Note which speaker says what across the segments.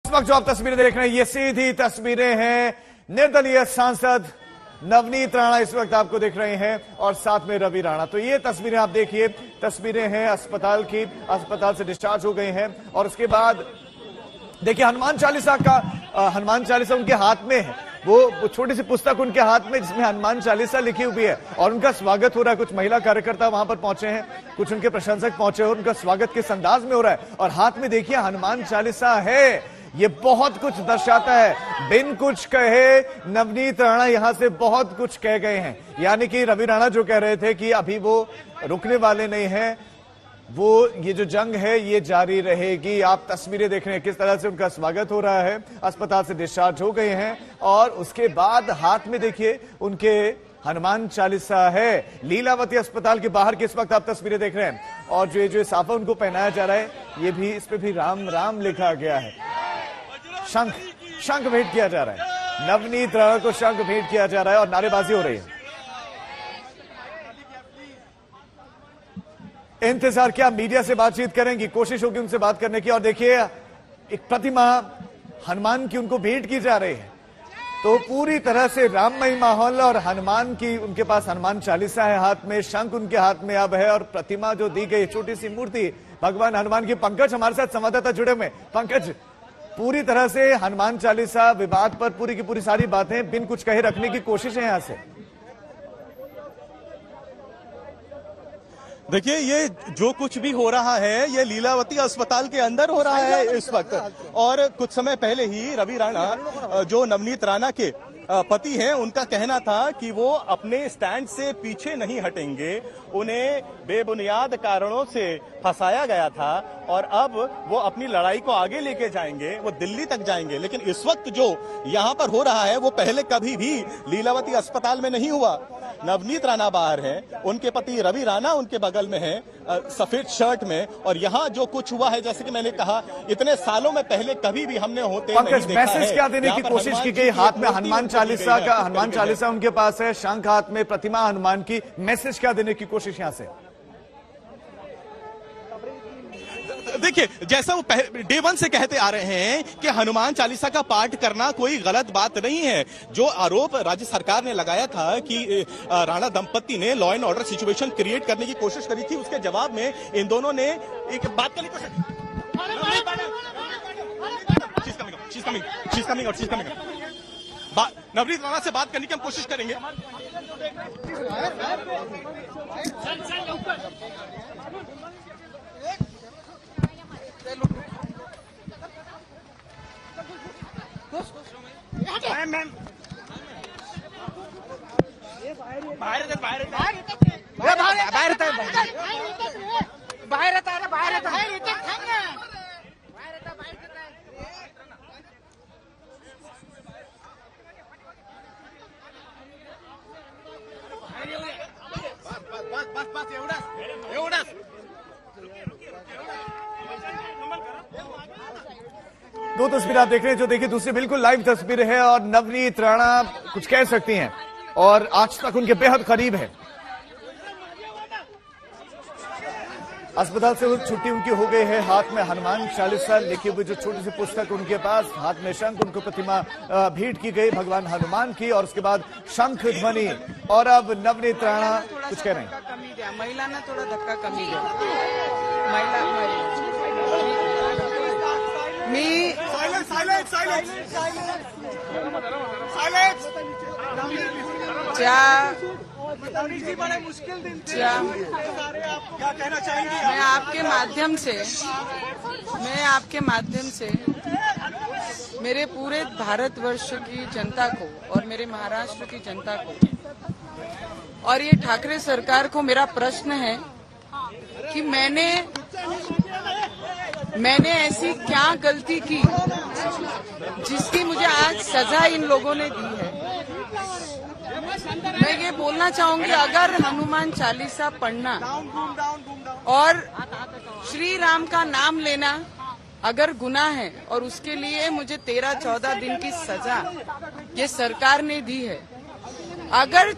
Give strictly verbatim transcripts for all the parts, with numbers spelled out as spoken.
Speaker 1: वक्त जो आप तस्वीरें देख रहे हैं ये सीधी तस्वीरें हैं निर्दलीय सांसद नवनीत राणा इस वक्त आपको दिख रहे हैं और साथ में रवि राणा। तो ये तस्वीरें आप देखिए, तस्वीरें हैं अस्पताल की, अस्पताल से डिस्चार्ज हो गए हैं और उसके बाद देखिए हनुमान चालीसा का हनुमान चालीसा उनके हाथ में है, वो छोटी सी पुस्तक उनके हाथ में जिसमें हनुमान चालीसा लिखी हुई है और उनका स्वागत हो रहा है। कुछ महिला कार्यकर्ता वहां पर पहुंचे हैं, कुछ उनके प्रशंसक पहुंचे हैं, उनका स्वागत किस अंदाज में हो रहा है और हाथ में देखिए हनुमान चालीसा है। ये बहुत कुछ दर्शाता है, बिन कुछ कहे नवनीत राणा यहां से बहुत कुछ कह गए हैं। यानी कि रवि राणा जो कह रहे थे कि अभी वो रुकने वाले नहीं हैं, वो ये जो जंग है ये जारी रहेगी। आप तस्वीरें देख रहे हैं किस तरह से उनका स्वागत हो रहा है, अस्पताल से डिस्चार्ज हो गए हैं और उसके बाद हाथ में देखिए उनके हनुमान चालीसा है। लीलावती अस्पताल के बाहर की इस वक्त आप तस्वीरें देख रहे हैं और जो जो साफा उनको पहनाया जा रहा है ये भी, इस पे भी राम राम लिखा गया है। शंख शंख भेंट किया जा रहा है, नवनीत राणा को शंख भेंट किया जा रहा है और नारेबाजी हो रही है। इंतजार क्या, मीडिया से बातचीत करेंगी, कोशिश होगी उनसे बात करने की। और देखिए एक प्रतिमा हनुमान की उनको भेंट की जा रही है, तो पूरी तरह से राममय माहौल और हनुमान की, उनके पास हनुमान चालीसा है हाथ में, शंख उनके हाथ में अब है और प्रतिमा जो दी गई छोटी सी मूर्ति भगवान हनुमान की। पंकज हमारे साथ संवाददाता जुड़े हुए, पंकज पूरी तरह से हनुमान चालीसा विवाद पर पूरी की पूरी सारी बातें बिन कुछ कहे रखने की कोशिश है यहां से।
Speaker 2: देखिए ये जो कुछ भी हो रहा है ये लीलावती अस्पताल के अंदर हो रहा है इस वक्त। और कुछ समय पहले ही रवि राणा जो नवनीत राणा के पति हैं उनका कहना था कि वो अपने स्टैंड से पीछे नहीं हटेंगे, उन्हें बेबुनियाद कारणों से फंसाया गया था और अब वो अपनी लड़ाई को आगे लेके जाएंगे, वो दिल्ली तक जाएंगे। लेकिन इस वक्त जो यहाँ पर हो रहा है वो पहले कभी भी लीलावती अस्पताल में नहीं हुआ। नवनीत राणा बाहर हैं, उनके पति रवि राणा उनके बगल में हैं सफेद शर्ट में, और यहाँ जो कुछ हुआ है जैसे कि मैंने कहा इतने सालों में पहले कभी भी हमने होते नहीं देखा है।
Speaker 1: मैसेज क्या देने की कोशिश की गई, हाथ में हनुमान चालीसा का, हनुमान चालीसा उनके पास है, शंख हाथ में, प्रतिमा हनुमान की, मैसेज क्या देने की कोशिश यहां से?
Speaker 2: देखिए जैसा वो डे वन से कहते आ रहे हैं कि हनुमान चालीसा का पाठ करना कोई गलत बात नहीं है। जो आरोप राज्य सरकार ने लगाया था कि राणा दंपति ने law and order situation create करने की कोशिश करी थी, उसके जवाब में इन दोनों ने एक बात करने की कोशिश। नवनीत राणा से बात करने की हम कोशिश करेंगे। मैम बाहर बाहर बाहर बाहर बाहर बाहर बस बस बस एवढाच एवढाच
Speaker 1: दो तस्वीर आप देख रहे हैं, जो देखिए दूसरी बिल्कुल लाइव तस्वीर है और नवनीत राणा कुछ कह सकती हैं और आज तक उनके बेहद करीब है। अस्पताल से छुट्टी उनकी हो गई है, हाथ में हनुमान चालीसा लिखी हुई जो छोटी सी पुस्तक उनके पास, हाथ में शंख, उनको प्रतिमा भेंट की गई भगवान हनुमान की और उसके बाद शंख ध्वनि। और अब नवनीत राणा कुछ कह रहे हैं।
Speaker 3: महिला ने थोड़ा धक्का कमी दिया, महिला मी
Speaker 2: साइलेंस साइलेंस साइलेंस साइलेंस
Speaker 3: क्या
Speaker 2: बड़े मुश्किल दिन थे,
Speaker 3: क्या
Speaker 2: क्या कहना चाहेंगे?
Speaker 3: मैं आपके माध्यम से मैं आपके माध्यम से मेरे पूरे भारतवर्ष की जनता को और मेरे महाराष्ट्र की जनता को और ये ठाकरे सरकार को मेरा प्रश्न है कि मैंने मैंने ऐसी क्या गलती की जिसकी मुझे आज सजा इन लोगों ने दी है। मैं ये बोलना चाहूंगी, अगर हनुमान चालीसा पढ़ना और श्री राम का नाम लेना अगर गुनाह है और उसके लिए मुझे तेरह चौदह दिन की सजा ये सरकार ने दी है, अगर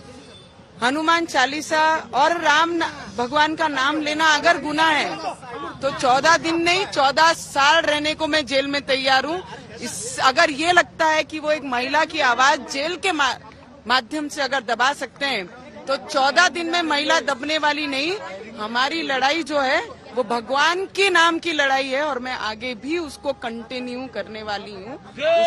Speaker 3: हनुमान चालीसा और राम भगवान का नाम लेना अगर गुनाह है तो चौदह दिन नहीं चौदह साल रहने को मैं जेल में तैयार हूँ। इस अगर ये लगता है कि वो एक महिला की आवाज जेल के मा, माध्यम से अगर दबा सकते हैं तो चौदह दिन में महिला दबने वाली नहीं। हमारी लड़ाई जो है वो भगवान के नाम की लड़ाई है और मैं आगे भी उसको कंटिन्यू करने वाली हूँ।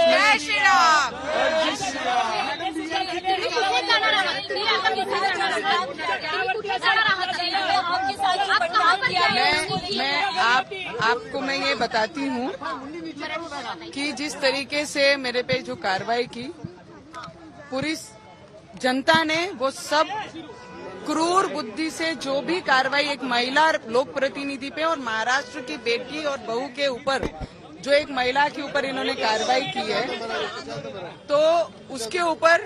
Speaker 3: मैं मैं आप आपको मैं ये बताती हूँ कि जिस तरीके से मेरे पे जो कार्रवाई की पूरी जनता ने, वो सब क्रूर बुद्धि से जो भी कार्रवाई एक महिला लोक प्रतिनिधि पे और महाराष्ट्र की बेटी और बहू के ऊपर जो एक महिला के ऊपर इन्होंने कार्रवाई की है, तो उसके ऊपर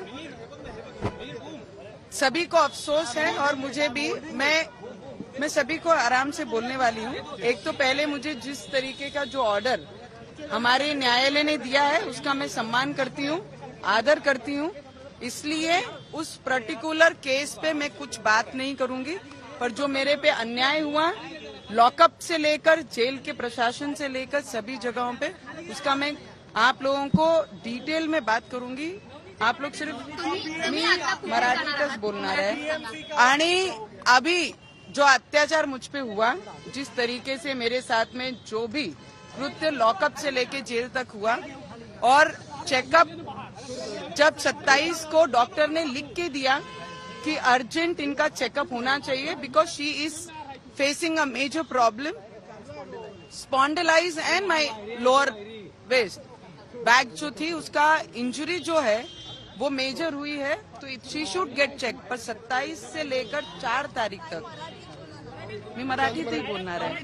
Speaker 3: सभी को अफसोस है और मुझे भी। मैं मैं सभी को आराम से बोलने वाली हूँ। एक तो पहले मुझे जिस तरीके का जो ऑर्डर हमारे न्यायालय ने दिया है उसका मैं सम्मान करती हूँ, आदर करती हूँ, इसलिए उस पर्टिकुलर केस पे मैं कुछ बात नहीं करूंगी। पर जो मेरे पे अन्याय हुआ लॉकअप से लेकर जेल के प्रशासन से लेकर सभी जगहों पे, उसका मैं आप लोगों को डिटेल में बात करूंगी। आप लोग सिर्फ मराठीतच बोलणार आहे। आणि अभी जो अत्याचार मुझ पे हुआ, जिस तरीके से मेरे साथ में जो भी कृत्य लॉकअप से लेके जेल तक हुआ, और चेकअप जब सत्ताईस को डॉक्टर ने लिख के दिया कि अर्जेंट इनका चेकअप होना चाहिए because she is facing a major problem, spondylosis and my lower waist back जो थी उसका इंजरी जो है वो मेजर हुई है, तो शी शुड गेट चेक। पर सत्ताईस से लेकर चार तारीख तक मी मराठीत बोलणार आहे।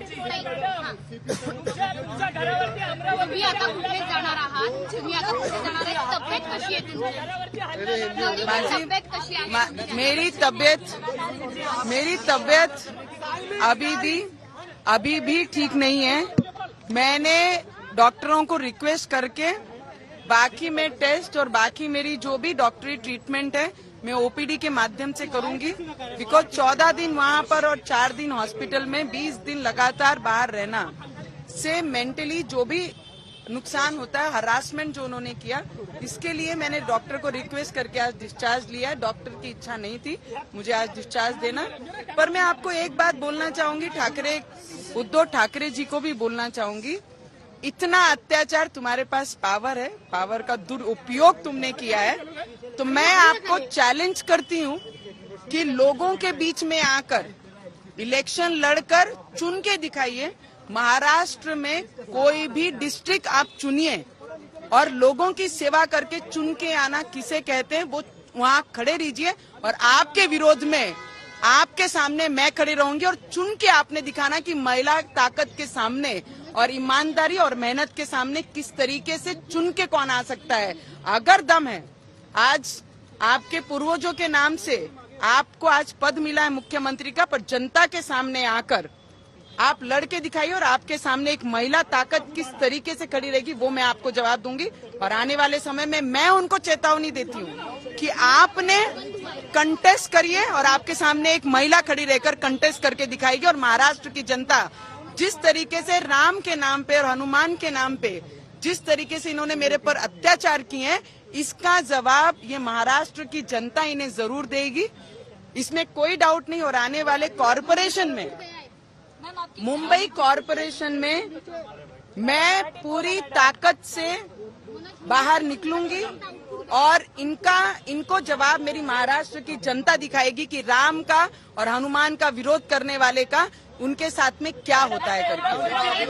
Speaker 4: तुम्ही आता कुठे जाणार आहात? तुम्ही आता कुठे जाणार आहे? तब्येत कशी आहे तुमची?
Speaker 3: माझी
Speaker 4: तब्येत कशी आहे?
Speaker 3: मेरी तबीयत मेरी तबीयत अभी भी अभी भी ठीक नहीं है। मैंने डॉक्टरों को रिक्वेस्ट करके बाकी में टेस्ट और बाकी मेरी जो भी डॉक्टरी ट्रीटमेंट है मैं ओपीडी के माध्यम से करूंगी, बिकॉज चौदह दिन वहां पर और चार दिन हॉस्पिटल में बीस दिन लगातार बाहर रहना से मेंटली जो भी नुकसान होता है, हरासमेंट जो उन्होंने किया, इसके लिए मैंने डॉक्टर को रिक्वेस्ट करके आज डिस्चार्ज लिया। डॉक्टर की इच्छा नहीं थी मुझे आज डिस्चार्ज देना। पर मैं आपको एक बात बोलना चाहूंगी, ठाकरे उद्धव ठाकरे जी को भी बोलना चाहूंगी, इतना अत्याचार तुम्हारे पास पावर है, पावर का दुरुपयोग तुमने किया है, तो मैं आपको चैलेंज करती हूँ कि लोगों के बीच में आकर इलेक्शन लड़कर चुन के दिखाइए। महाराष्ट्र में कोई भी डिस्ट्रिक्ट आप चुनिए और लोगों की सेवा करके चुन के आना किसे कहते हैं, वो वहाँ खड़े रहिए और आपके विरोध में आपके सामने मैं खड़ी रहूंगी और चुन के आपने दिखाना कि महिला ताकत के सामने और ईमानदारी और मेहनत के सामने किस तरीके से चुन के कौन आ सकता है। अगर दम है, आज आपके पूर्वजों के नाम से आपको आज पद मिला है मुख्यमंत्री का, पर जनता के सामने आकर आप लड़के दिखाइए और आपके सामने एक महिला ताकत किस तरीके से खड़ी रहेगी वो मैं आपको जवाब दूंगी। और आने वाले समय में मैं उनको चेतावनी देती हूँ कि आपने कंटेस्ट करिए और आपके सामने एक महिला खड़ी रहकर कंटेस्ट करके दिखाएगी। और महाराष्ट्र की जनता जिस तरीके से राम के नाम पे और हनुमान के नाम पे जिस तरीके से इन्होंने मेरे पर अत्याचार किए हैं, इसका जवाब ये महाराष्ट्र की जनता इन्हें जरूर देगी, इसमें कोई डाउट नहीं। और आने वाले कॉरपोरेशन में, मुंबई कॉरपोरेशन में मैं पूरी ताकत से बाहर निकलूंगी और इनका इनको जवाब मेरी महाराष्ट्र की जनता दिखाएगी कि राम का और हनुमान का विरोध करने वाले का उनके साथ में क्या होता है करके।